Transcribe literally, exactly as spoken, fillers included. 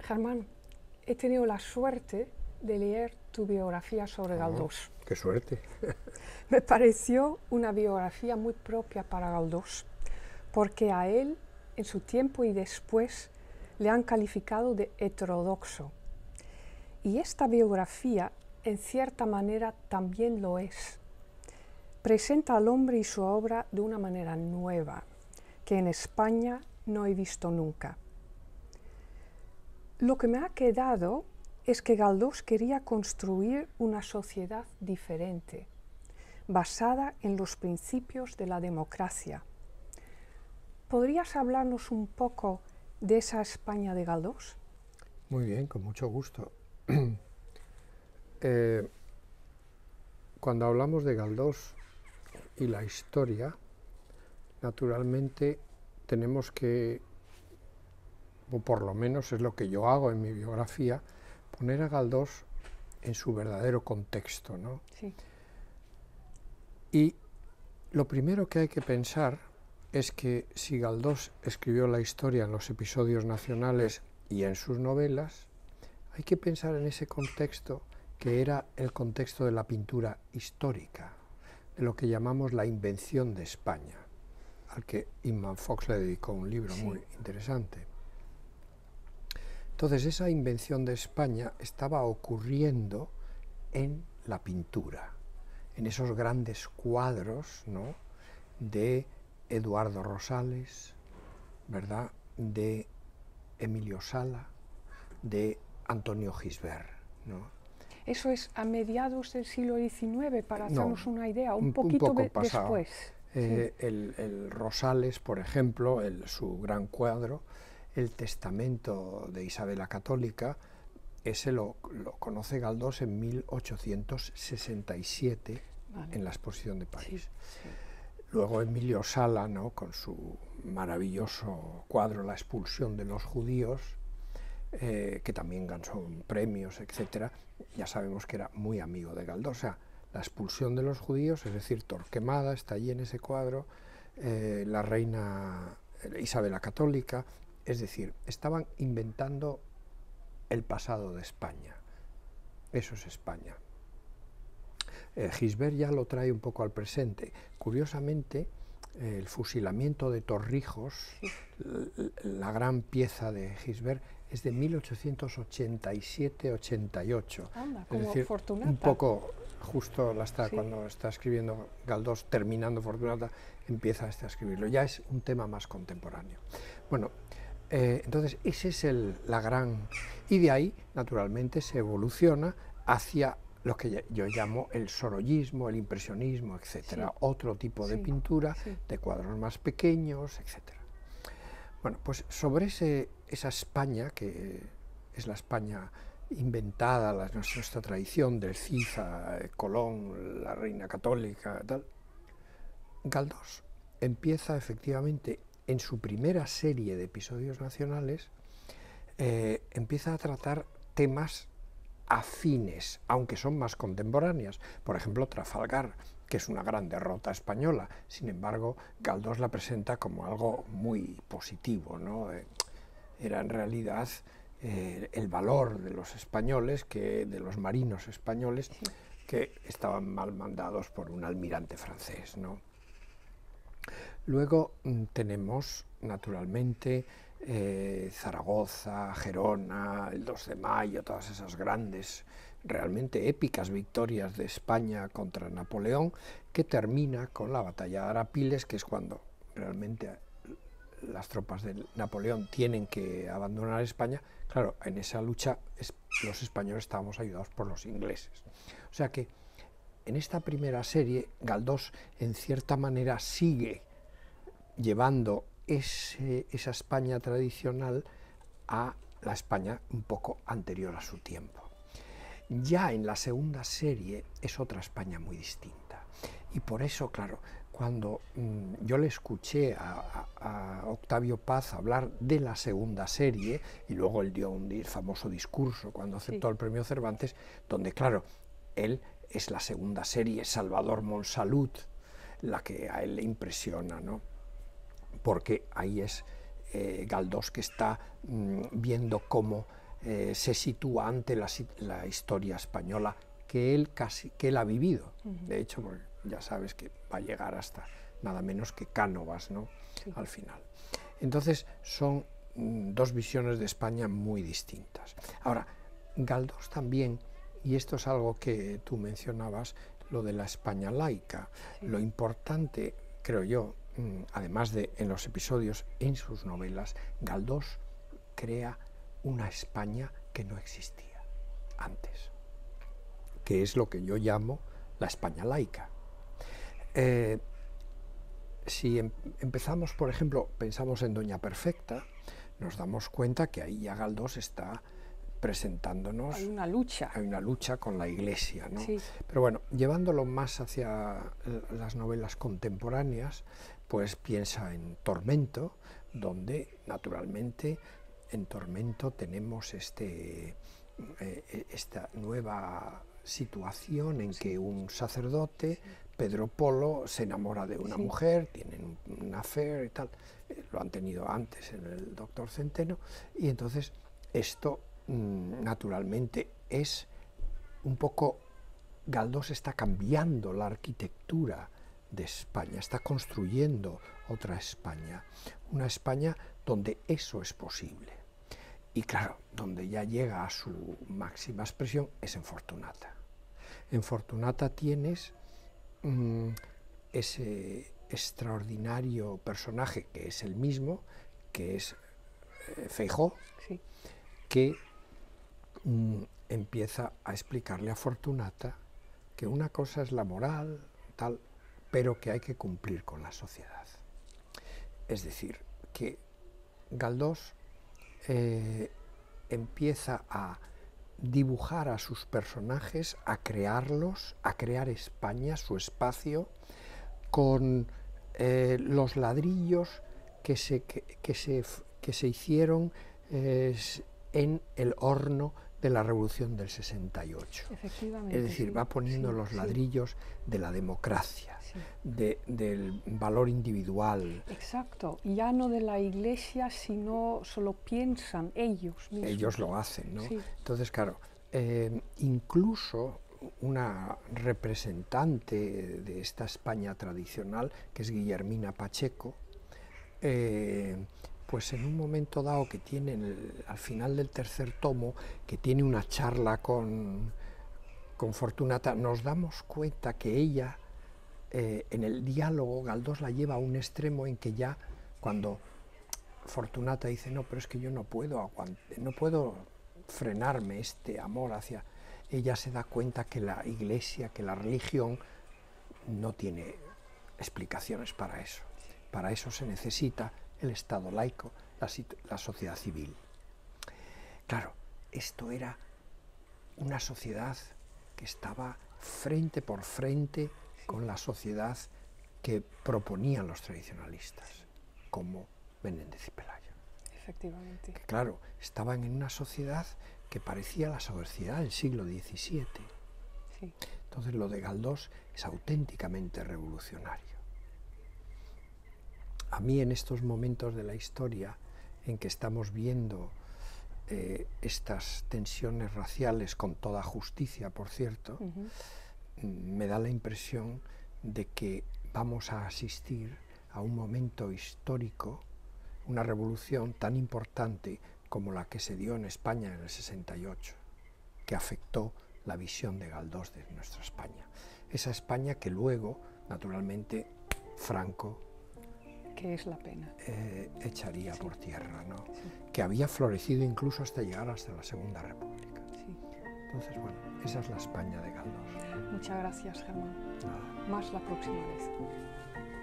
Germán, he tenido la suerte de leer tu biografía sobre Oh, Galdós. ¡Qué suerte! Me pareció una biografía muy propia para Galdós, porque a él, en su tiempo y después, le han calificado de heterodoxo. Y esta biografía, en cierta manera, también lo es. Presenta al hombre y su obra de una manera nueva, que en España no he visto nunca. Lo que me ha quedado es que Galdós quería construir una sociedad diferente, basada en los principios de la democracia. ¿Podrías hablarnos un poco de esa España de Galdós? Muy bien, con mucho gusto. eh, cuando hablamos de Galdós y la historia, naturalmente tenemos que, o por lo menos es lo que yo hago en mi biografía, poner a Galdós en su verdadero contexto, ¿no? Sí. Y lo primero que hay que pensar es que si Galdós escribió la historia en los episodios nacionales y en sus novelas, hay que pensar en ese contexto que era el contexto de la pintura histórica, de lo que llamamos la invención de España, al que Inman Fox le dedicó un libro sí. muy interesante. Entonces, esa invención de España estaba ocurriendo en la pintura, en esos grandes cuadros, ¿no?, de Eduardo Rosales, ¿verdad?, de Emilio Sala, de Antonio Gisbert, ¿no? Eso es a mediados del siglo diecinueve, para hacernos no, una idea, un, un poquito un poco de, pasado. después. Eh, sí. el, el Rosales, por ejemplo, el, su gran cuadro, El testamento de Isabel la Católica, ese lo, lo conoce Galdós en mil ochocientos sesenta y siete, vale, en la exposición de París. Sí, sí. Luego Emilio Sala, ¿no?, con su maravilloso cuadro La expulsión de los judíos, eh, que también ganó premios, etcétera. Ya sabemos que era muy amigo de Galdós. O sea, La expulsión de los judíos, es decir, Torquemada está allí en ese cuadro, eh, la reina Isabel la Católica, es decir, estaban inventando el pasado de España. Eso es España. Eh, Gisbert ya lo trae un poco al presente. Curiosamente, eh, el fusilamiento de Torrijos, sí. la gran pieza de Gisbert, es de mil ochocientos ochenta y siete ochenta y ocho. Anda, como es decir, Fortunata. Un poco, justo la está, sí. cuando está escribiendo Galdós, terminando Fortunata, empieza este a escribirlo. Ya es un tema más contemporáneo. Bueno, eh, entonces ese es el, la gran... Y de ahí, naturalmente, se evoluciona hacia lo que yo llamo el sorollismo, el impresionismo, etcétera. Sí. Otro tipo de sí. pintura, sí. de cuadros más pequeños, etcétera. Bueno, pues sobre ese, esa España, que es la España inventada, la, nuestra tradición del Cid, Colón, la reina católica, tal, Galdós empieza efectivamente en su primera serie de episodios nacionales, eh, empieza a tratar temas afines, aunque son más contemporáneas. Por ejemplo, Trafalgar, que es una gran derrota española. Sin embargo, Galdós la presenta como algo muy positivo, ¿no? Eh, era en realidad eh, el valor de los españoles, que, de los marinos españoles, sí. que estaban mal mandados por un almirante francés, ¿no? Luego mm, tenemos, naturalmente, Eh, Zaragoza, Gerona, el dos de mayo, todas esas grandes, realmente épicas victorias de España contra Napoleón, que termina con la batalla de Arapiles, que es cuando realmente las tropas de Napoleón tienen que abandonar España. Claro, en esa lucha es, los españoles estábamos ayudados por los ingleses. O sea que en esta primera serie Galdós en cierta manera sigue llevando Ese, esa España tradicional a la España un poco anterior a su tiempo. Ya en la segunda serie es otra España muy distinta. Y por eso, claro, cuando mmm, yo le escuché a, a, a Octavio Paz hablar de la segunda serie, y luego él dio un famoso discurso cuando aceptó sí. el premio Cervantes, donde, claro, él es la segunda serie, Salvador Monsalud, la que a él le impresiona, ¿no? Porque ahí es eh, Galdós que está mmm, viendo cómo eh, se sitúa ante la, la historia española que él casi que él ha vivido. Uh-huh. De hecho, porque ya sabes que va a llegar hasta nada menos que Cánovas, ¿no? Sí. Al final. Entonces son mm, dos visiones de España muy distintas. Ahora, Galdós también, y esto es algo que tú mencionabas, lo de la España laica. Sí. Lo importante, creo yo, mm, además de en los episodios, en sus novelas, Galdós crea una España que no existía antes, que es lo que yo llamo la España laica. Eh, si em, empezamos, por ejemplo, pensamos en Doña Perfecta, nos damos cuenta que ahí ya Galdós está presentándonos... Hay una lucha. Hay una lucha con la Iglesia, ¿no? Sí. Pero bueno, llevándolo más hacia las novelas contemporáneas, pues piensa en Tormento, donde naturalmente en Tormento tenemos este, eh, esta nueva situación en sí. que un sacerdote, sí. Pedro Polo, se enamora de una sí. mujer, tienen un, un affair y tal, eh, lo han tenido antes en el Doctor Centeno, y entonces esto mm, naturalmente es un poco, Galdós está cambiando la arquitectura de España, está construyendo otra España, una España donde eso es posible. Y claro, donde ya llega a su máxima expresión es en Fortunata. En Fortunata tienes mmm, ese extraordinario personaje que es el mismo, que es eh, Feijóo, sí. que mmm, empieza a explicarle a Fortunata que una cosa es la moral, tal, pero que hay que cumplir con la sociedad. Es decir, que Galdós eh, empieza a dibujar a sus personajes, a crearlos, a crear España, su espacio, con eh, los ladrillos que se, que, que se, que se hicieron eh, en el horno de la Revolución del sesenta y ocho. Efectivamente, es decir, sí, va poniendo sí, los ladrillos sí. de la democracia, sí. de, del valor individual. Exacto, ya no de la Iglesia, sino solo piensan ellos mismos. Ellos lo hacen, ¿no? Sí. Entonces, claro, eh, incluso una representante de esta España tradicional, que es Guillermina Pacheco, eh, pues en un momento dado que tiene, el, al final del tercer tomo, que tiene una charla con, con Fortunata, nos damos cuenta que ella, eh, en el diálogo, Galdós la lleva a un extremo en que ya, cuando Fortunata dice, no, pero es que yo no puedo aguantar, no puedo frenarme este amor hacia... Ella se da cuenta que la Iglesia, que la religión, no tiene explicaciones para eso. Para eso se necesita el Estado laico, la, la sociedad civil. Claro, esto era una sociedad que estaba frente por frente con la sociedad que proponían los tradicionalistas, como Menéndez y Pelayo. Efectivamente. Que claro, estaban en una sociedad que parecía la sociedad del siglo diecisiete. Sí. Entonces lo de Galdós es auténticamente revolucionario. A mí en estos momentos de la historia en que estamos viendo eh, estas tensiones raciales con toda justicia, por cierto, uh-huh. me da la impresión de que vamos a asistir a un momento histórico, una revolución tan importante como la que se dio en España en el sesenta y ocho, que afectó la visión de Galdós de nuestra España. Esa España que luego, naturalmente, Franco que es la pena. Eh, echaría sí. por tierra, ¿no? Sí. Que había florecido incluso hasta llegar hasta la Segunda República. Sí. Entonces, bueno, esa es la España de Galdós. Muchas gracias, Germán. Nada. Más la próxima vez.